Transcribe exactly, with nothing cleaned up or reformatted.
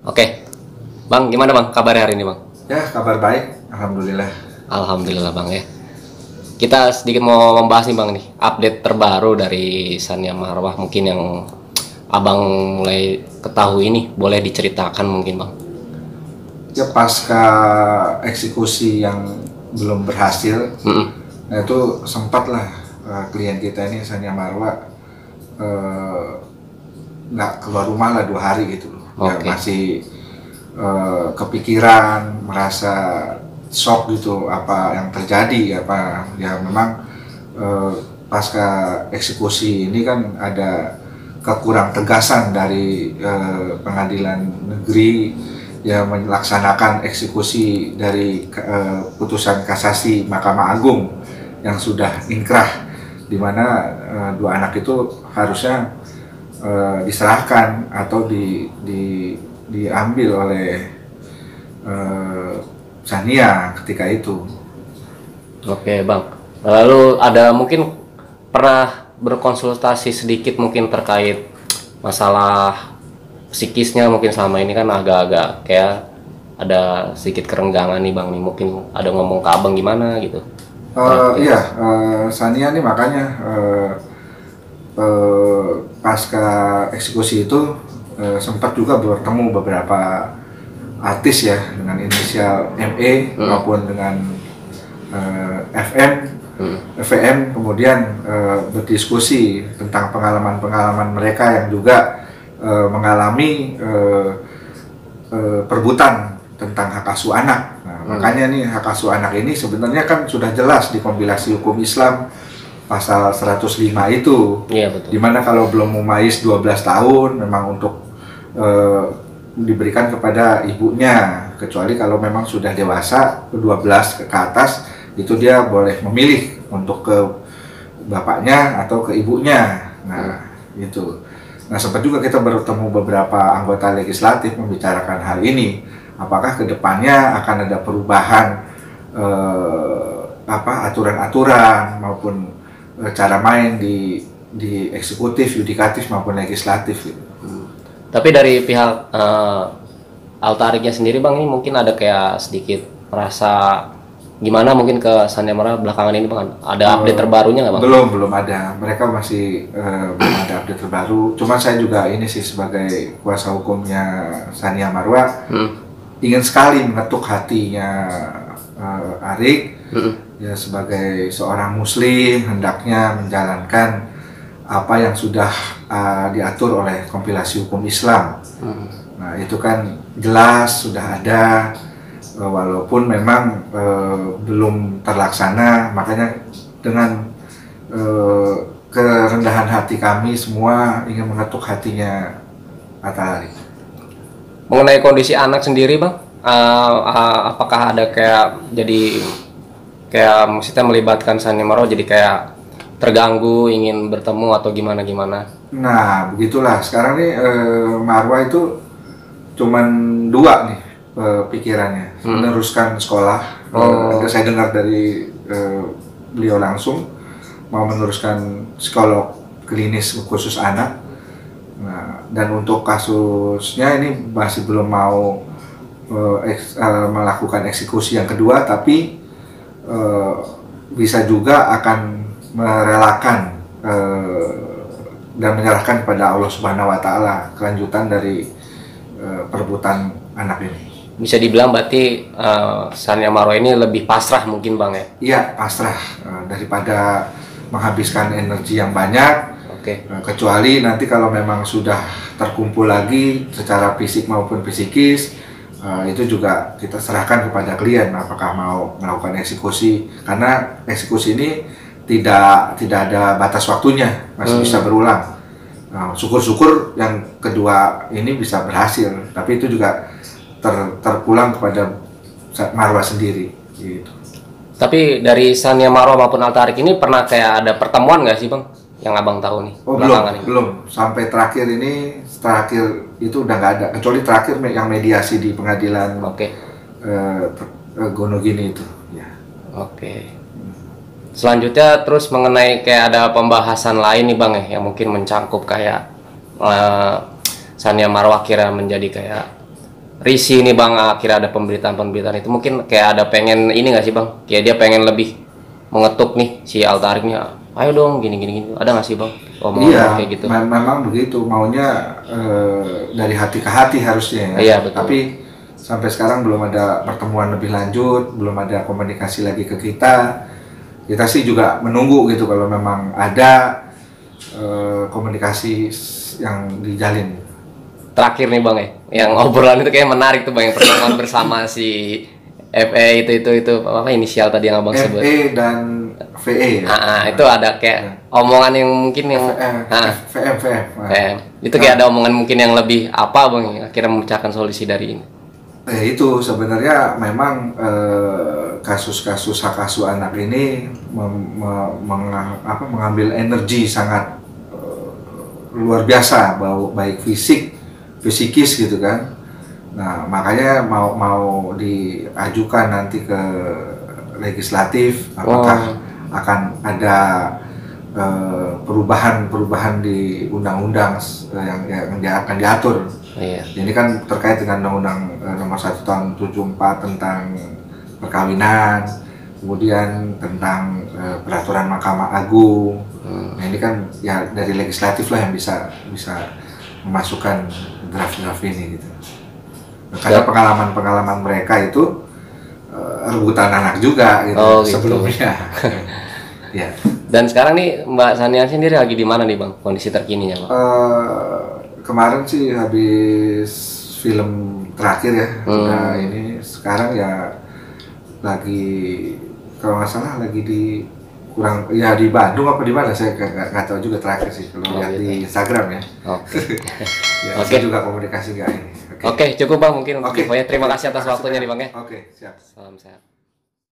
Oke, Bang, gimana Bang kabarnya hari ini Bang? Ya, kabar baik, alhamdulillah. Alhamdulillah Bang ya. Kita sedikit mau membahas nih Bang nih, update terbaru dari Tsania Marwah mungkin yang Abang mulai ketahui ini, boleh diceritakan mungkin Bang? Ya, pasca eksekusi yang belum berhasil, Mm-mm. nah itu sempatlah uh, klien kita ini Tsania Marwah uh, nggak keluar rumah lah dua hari gitu loh. Ya, Oke. masih uh, kepikiran, merasa shock gitu apa yang terjadi, apa ya memang uh, pasca eksekusi ini kan ada kekurang tegasan dari uh, pengadilan negeri yang melaksanakan eksekusi dari uh, putusan kasasi Mahkamah Agung yang sudah inkrah, di mana uh, dua anak itu harusnya uh, diserahkan atau di, di, diambil oleh uh, Tsania ketika itu. Oke Bang. Lalu ada mungkin pernah berkonsultasi sedikit mungkin terkait masalah psikisnya mungkin selama ini kan agak-agak kayak ada sedikit kerenggangan nih Bang nih, mungkin ada ngomong ke Abang gimana gitu? Uh, iya, uh, Tsania nih makanya uh, uh, pasca eksekusi itu uh, sempat juga bertemu beberapa artis ya dengan inisial M E hmm. maupun dengan uh, F M, hmm. F M, kemudian uh, berdiskusi tentang pengalaman-pengalaman mereka yang juga uh, mengalami uh, uh, perbutan tentang hak asuh anak. Nah, hmm. makanya nih hak asuh anak ini sebenarnya kan sudah jelas di kompilasi hukum Islam pasal seratus lima itu, iya, betul. Dimana kalau belum mumayyiz dua belas tahun memang untuk uh, diberikan kepada ibunya, kecuali kalau memang sudah dewasa dua belas ke atas itu dia boleh memilih untuk ke bapaknya atau ke ibunya. Nah hmm. itu. Nah sempat juga kita bertemu beberapa anggota legislatif membicarakan hal ini. Apakah kedepannya akan ada perubahan eh, apa aturan-aturan maupun eh, cara main di di eksekutif, yudikatif maupun legislatif. Gitu. Tapi dari pihak uh, Altariknya sendiri Bang, ini mungkin ada kayak sedikit merasa gimana mungkin ke Tsania Marwah belakangan ini Bang? Ada update uh, terbarunya nggak Bang? Belum, belum ada. Mereka masih uh, belum ada update terbaru. Cuma saya juga ini sih sebagai kuasa hukumnya Tsania Marwah hmm. ingin sekali mengetuk hatinya uh, Arik hmm. ya sebagai seorang Muslim hendaknya menjalankan apa yang sudah uh, diatur oleh kompilasi hukum Islam. Hmm. Nah itu kan jelas sudah ada, uh, walaupun memang uh, belum terlaksana. Makanya dengan uh, kerendahan hati kami semua ingin mengetuk hatinya Atahari. Mengenai kondisi anak sendiri Bang, uh, uh, apakah ada kayak jadi kayak maksudnya melibatkan Tsania Marwah jadi kayak terganggu ingin bertemu atau gimana gimana? Nah begitulah sekarang nih eh, Marwah itu cuman dua nih eh, pikirannya, hmm. meneruskan sekolah. Oh. Eh, saya dengar dari eh, beliau langsung mau meneruskan psikolog klinis khusus anak. Nah, dan untuk kasusnya ini masih belum mau eh, eks, eh, melakukan eksekusi yang kedua, tapi eh, bisa juga akan merelakan uh, dan menyerahkan kepada Allah Subhanahu Wa Taala kelanjutan dari uh, perbuatan anak ini. Bisa dibilang berarti uh, Tsania Marwah ini lebih pasrah mungkin Bang ya? Iya, pasrah uh, daripada menghabiskan energi yang banyak. Oke. Okay. Uh, kecuali nanti kalau memang sudah terkumpul lagi secara fisik maupun psikis, uh, itu juga kita serahkan kepada klien apakah mau melakukan eksekusi, karena eksekusi ini tidak tidak ada batas waktunya, masih hmm. bisa berulang. Nah, syukur-syukur yang kedua ini bisa berhasil, tapi itu juga ter, terpulang kepada Marwah sendiri gitu. Tapi dari Tsania Marwah maupun Altarik ini pernah kayak ada pertemuan nggak sih Bang yang Abang tahu nih? Oh belum, ini? belum sampai terakhir ini, terakhir itu udah nggak ada, kecuali terakhir yang mediasi di pengadilan. Oke. Okay. uh, Gonogini itu ya. Oke. Okay. Selanjutnya terus mengenai kayak ada pembahasan lain nih Bang ya, yang mungkin mencakup kayak uh, Tsania Marwah kira menjadi kayak risih nih bang, akhirnya ada pemberitaan-pemberitaan itu, mungkin kayak ada pengen ini nggak sih bang, kayak dia pengen lebih mengetuk nih si Altarik nih, ayo dong gini gini gini, ada nggak sih bang omongan Iya, kayak gitu? me- memang begitu, maunya eh, dari hati ke hati harusnya ya. Iya, betul. Tapi sampai sekarang belum ada pertemuan lebih lanjut, belum ada komunikasi lagi ke kita. Kita sih juga menunggu gitu kalau memang ada eh, komunikasi s- yang dijalin. Terakhir nih bang ya, yang obrolan itu kayak menarik tuh bang, yang pertemuan bersama si F E itu itu itu apa inisial tadi yang abang F sebut? E dan V E ya. Ah, ah, itu ada kayak omongan yang mungkin yang F- eh, ah, V M V M. Nah. eh, itu kayak ada omongan mungkin yang lebih apa bang, yang akhirnya memecahkan solusi dari ini. Eh, itu sebenarnya memang eh, kasus-kasus hak asuh anak ini mem- me- menga- apa, mengambil energi sangat eh, luar biasa, bau baik fisik, fisikis gitu kan. Nah makanya mau mau diajukan nanti ke legislatif, apakah akan ada eh, perubahan-perubahan di undang-undang eh, yang, yang dia akan diatur. Iya. Ini kan terkait dengan Undang-Undang eh, Nomor satu Tahun tujuh puluh empat tentang perkawinan, kemudian tentang eh, peraturan Mahkamah Agung. Hmm. Nah ini kan ya dari legislatif lah yang bisa bisa memasukkan draft-draft ini gitu. Nah, karena pengalaman-pengalaman mereka itu eh, rebutan anak juga gitu, Oh, gitu. sebelumnya. Ya. Dan sekarang nih Mbak Sanian sendiri lagi di mana nih bang, kondisi terkininya bang? Eh, kemarin sih habis film terakhir ya. Hmm. Nah ini sekarang ya lagi kalau nggak salah lagi di kurang ya di Bandung apa di mana, saya nggak nggak tahu juga terakhir sih kalau Oh, lihat gitu. di Instagram ya. Oke. Ya, Oke. saya juga komunikasi nggak ini. Oke, cukup bang mungkin untuk Oke. infonya. Terima kasih atas Makasih waktunya banyak. nih bang ya. Oke, siap. Salam sehat.